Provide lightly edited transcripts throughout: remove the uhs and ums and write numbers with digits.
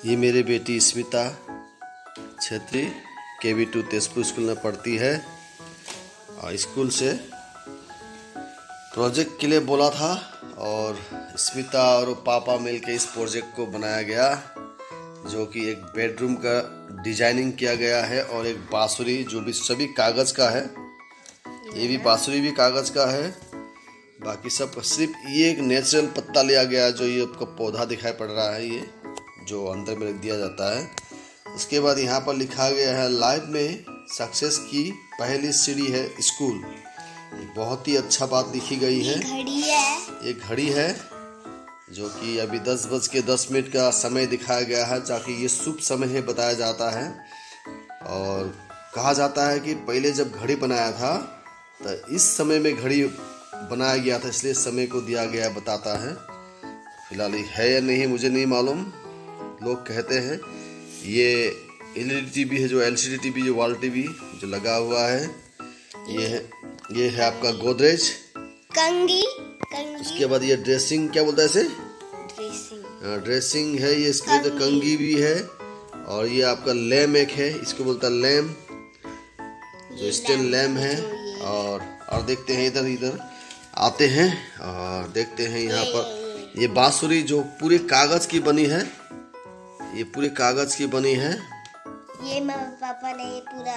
ये मेरी बेटी स्मिता छेत्री KB2 तेजपुर स्कूल में पढ़ती है और स्कूल से प्रोजेक्ट के लिए बोला था और स्मिता और पापा मिलकर इस प्रोजेक्ट को बनाया गया, जो कि एक बेडरूम का डिजाइनिंग किया गया है और एक बांसुरी जो भी सभी कागज का है। ये भी बांसुरी भी कागज का है, बाकी सब सिर्फ ये एक नेचुरल पत्ता लिया गया जो ये आपका पौधा दिखाई पड़ रहा है, ये जो अंदर में रख दिया जाता है। उसके बाद यहाँ पर लिखा गया है लाइफ में सक्सेस की पहली सीढ़ी है स्कूल। बहुत ही अच्छा बात लिखी गई है। एक घड़ी है जो कि अभी 10:10 का समय दिखाया गया है, ताकि ये शुभ समय है बताया जाता है। और कहा जाता है कि पहले जब घड़ी बनाया था तो इस समय में घड़ी बनाया गया था, इसलिए समय को दिया गया बताता है। फिलहाल है या नहीं मुझे नहीं मालूम, लोग कहते हैं। ये LED टीवी है, जो LCD टीवी, जो वॉल टीवी जो लगा हुआ है। ये है आपका गोदरेज कंगी। उसके बाद ये ड्रेसिंग, क्या बोलता है इसे, ड्रेसिंग है। ये इसके तो कंगी भी है। और ये आपका लैम्प एक है, इसको बोलता है लैम्प, जो स्टैंड लैम्प है। और देखते हैं इधर आते हैं और देखते हैं यहाँ पर ये बांसुरी जो पूरे कागज की बनी है, ये पूरे कागज की बनी है। ये पापा ने पूरा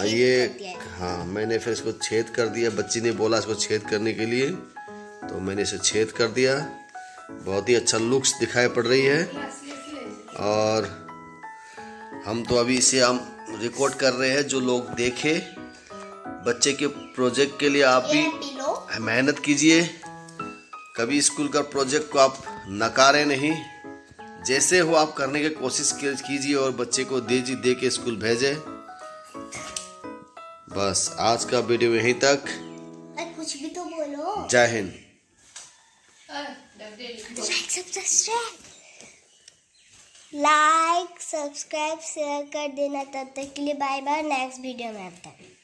हाँ, मैंने फिर इसको छेद कर दिया। बच्ची ने बोला इसको छेद करने के लिए, तो मैंने इसे छेद कर दिया। बहुत ही अच्छा लुक्स दिखाई पड़ रही है। और हम तो अभी इसे हम रिकॉर्ड कर रहे हैं, जो लोग देखे। बच्चे के प्रोजेक्ट के लिए आप भी मेहनत कीजिए, कभी स्कूल का प्रोजेक्ट को आप नकारे नहीं। जैसे हो आप करने की कोशिश कीजिए और बच्चे को दे के स्कूल भेजें। बस आज का वीडियो यहीं तक। कुछ भी तो बोलो। जय हिंद। लाइक सब्सक्राइब शेयर कर देना। तब तक के लिए बाय बाय, नेक्स्ट वीडियो में आता है।